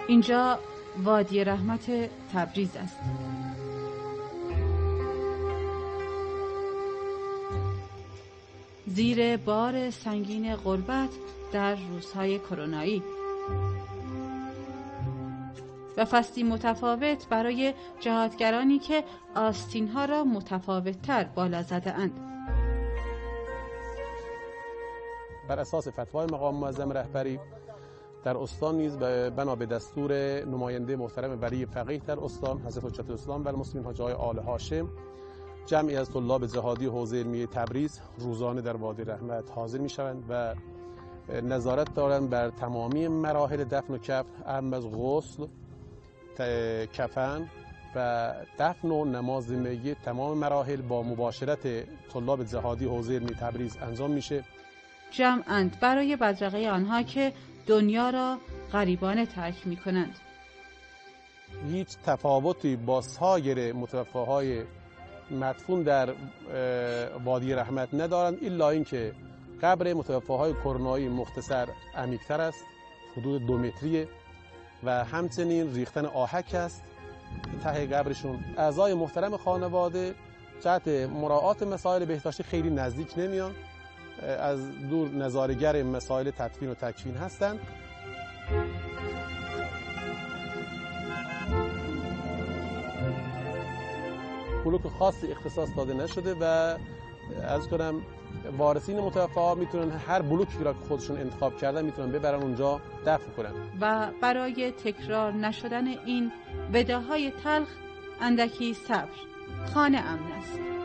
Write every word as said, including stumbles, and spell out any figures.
اینجا وادی رحمت تبریز است. زیر بار سنگین غربت در روزهای کرونایی و فصلی متفاوت برای جهادگرانی که آستین‌ها را متفاوت‌تر بالا زده‌اند. بر اساس فتوای مقام معظم رهبری در استان نیز بنا به دستور نماینده محترم ولی فقیه در استان حضرت حجت الاسلام و المسلمین حاجی آقای آل هاشم، جمعی از طلاب جهادی حوزه علمی تبریز روزانه در وادی رحمت حاضر می‌شوند و نظارت دارند بر تمامی مراحل دفن و کفن، اهم از غسل، کفن و دفن و نماز میت، تمام مراحل با مباشرت طلاب جهادی حوزه علمی تبریز انجام میشه. جمع‌اند برای بدرقه آنها که دنیا را غریبانه ترک می‌کنند. هیچ تفاوتی با سایر متوفاهای مدفون در وادی رحمت ندارند، الا اینکه قبر متوفاهای کرونایی مختصر عمیق‌تر است، حدود دو متریه و همچنین ریختن آهک است ته قبرشون. اعضای محترم خانواده جهت مراعات مسائل بهداشتی خیلی نزدیک نمیان، از دور نظاره‌گر مسائل تدفین و تکفین هستند. بلوک خاصی اختصاص داده نشده و از کنم وارثین متوفا میتونن هر بلوکی را که خودشون انتخاب کردن میتونن ببرن اونجا دفن کنن. و برای تکرار نشدن این وداهای تلخ اندکی صبر، خانه امن است.